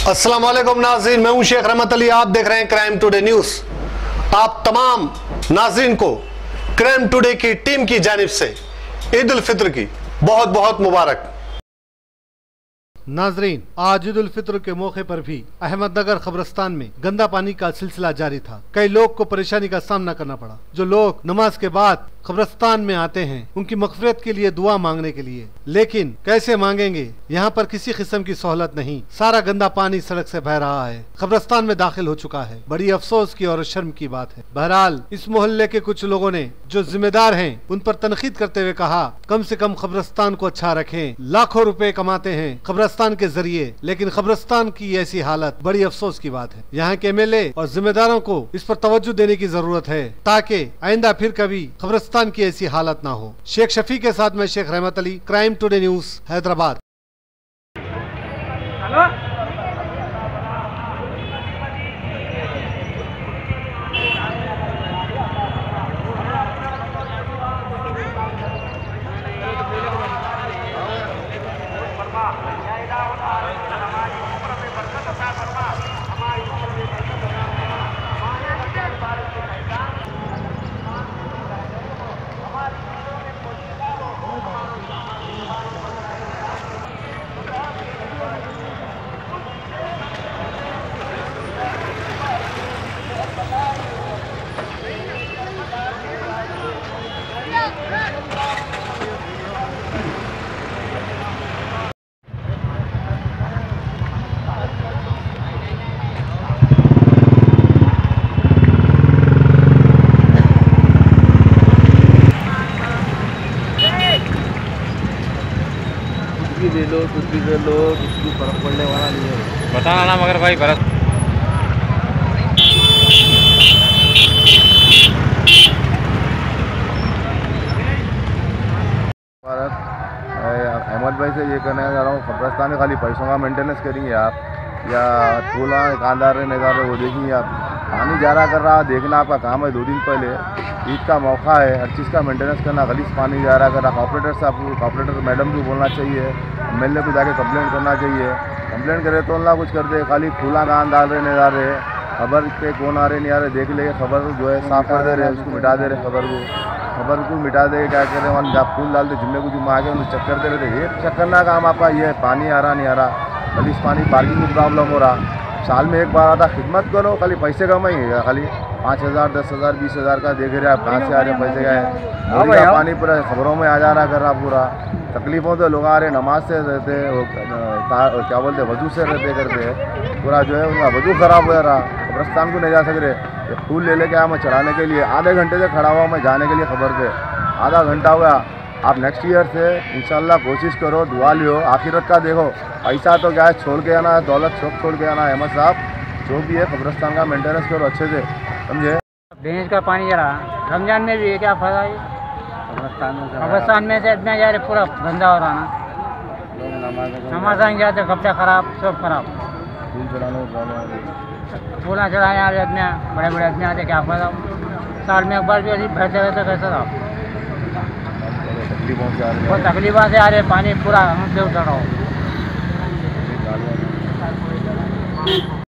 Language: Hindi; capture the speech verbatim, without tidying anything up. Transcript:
अस्सलाम वालेकुम नाज़रीन, मैं हूं शेख रहमत अली। आप देख रहे हैं क्राइम टुडे न्यूज। आप तमाम नाज़रीन को क्राइम टुडे की टीम की जानिब से ईद उल फित्र की बहुत बहुत मुबारक। नाजरीन, आज ईद उल फित्र के मौके पर भी अहमदनगर कब्रिस्तान में गंदा पानी का सिलसिला जारी था। कई लोग को परेशानी का सामना करना पड़ा। जो लोग नमाज के बाद कब्रिस्तान में आते हैं उनकी मग़फ़िरत के लिए दुआ मांगने के लिए, लेकिन कैसे मांगेंगे? यहाँ पर किसी किस्म की सहूलत नहीं। सारा गंदा पानी सड़क से बह रहा है, कब्रिस्तान में दाखिल हो चुका है। बड़ी अफसोस की और शर्म की बात है। बहरहाल इस मोहल्ले के कुछ लोगों ने जो जिम्मेदार हैं उन पर तनकीद करते हुए कहा, कम से कम कब्रिस्तान को अच्छा रखें। लाखों रुपए कमाते हैं कब्रिस्तान के जरिए, लेकिन कब्रिस्तान की ऐसी हालत बड़ी अफसोस की बात है। यहाँ के एम एल ए और जिम्मेदारों को इस पर तवज्जो देने की जरूरत है ताकि आइंदा फिर कभी कब्रिस्तान की ऐसी हालत ना हो। शेख शफी के साथ मैं Sheikh Rahmat Ali, crime today news, Hyderabad. ले लो, कुछ भी ले लो, कुछ भी फर्क पड़ने वाला नहीं है। बताना ना मगर भाई भरत भारत अहमद भाई से ये कहना चाह रहा हूँ, कब्रिस्तान में खाली पैसों का मेंटेनेंस करेंगे आप या फूला कांदार नज़ार वो देखेंगे आप। पानी जा रहा कर रहा देखना आपका काम है। दो दिन पहले ईद का मौका है, हर चीज़ का मेंटेनेंस करना। गलीस पानी जा रहा कर रहा, कॉपरेटर साहब को, कॉपरेटर मैडम को बोलना चाहिए, एम एल ए को जाके कंप्लेंट करना चाहिए। कंप्लेंट करे तो ना कुछ कर दे, खाली फूला कान डाल रहे नहीं डाल रहे, खबर पे कौन आ रहे नहीं आ रहे देख ले, खबर जो है साफ कर दे रहे, उसको मिटा दे रहे, खबर को खबर को मिटा दे। क्या कर रहे हैं, जब फूल डालते जिम्मे को जुम्मे आगे उन्हें चक्कर दे रहे थे। ये चक्कर ना काम आपका ये है, पानी आ रहा नहीं आ रहा, गलीस पानी पार्किंग की प्रॉब्लम हो रहा। साल में एक बार आता, खिदमत करो, खाली पैसे कमाइएगा। खाली पाँच हज़ार दस हज़ार बीस हज़ार का देख रहे आप, कहाँ से आ रहे पैसे गए। पानी पूरा खबरों में आ जा रहा कर रहा पूरा। तकलीफ़ों तो लोग आ रहे, नमाज से रहते, क्या बोलते वजू से रहते करते, पूरा जो है उनका वजू ख़राब हो रहा। कब्रिस्तान को नहीं जा सक रहे। फूल ले लेके आया मैं चढ़ाने के लिए, आधे घंटे से खड़ा हुआ मैं जाने के लिए खबर पे, आधा घंटा हुआ। आप नेक्स्ट ईयर से इंशाल्लाह कोशिश करो, दुआ लियो, आखिरत का देखो। पैसा तो क्या है, छोड़ के आना है, दौलत छोड़ छोड़ के आना है। अहमद साहब जो भी है कब्रिस्तान का मेंटेनेंस करो अच्छे से, समझे। भैंस का पानी जा रहा रमजान में भी है, क्या फायदा है? कब्रिस्तान में से इतना जा रहे, पूरा गंदा हो रहा ना। नमाज जाते, कपड़े खराब, सब खराब। फूला चढ़ाने आ रहे, इतने बड़े बड़े इतने आते, क्या फायदा? साल में एक बार भी ऐसी बैठे रहते, कैसे था? बहुत तकलीफों से आ रहे, पानी पूरा हमसे उतर रहा हो।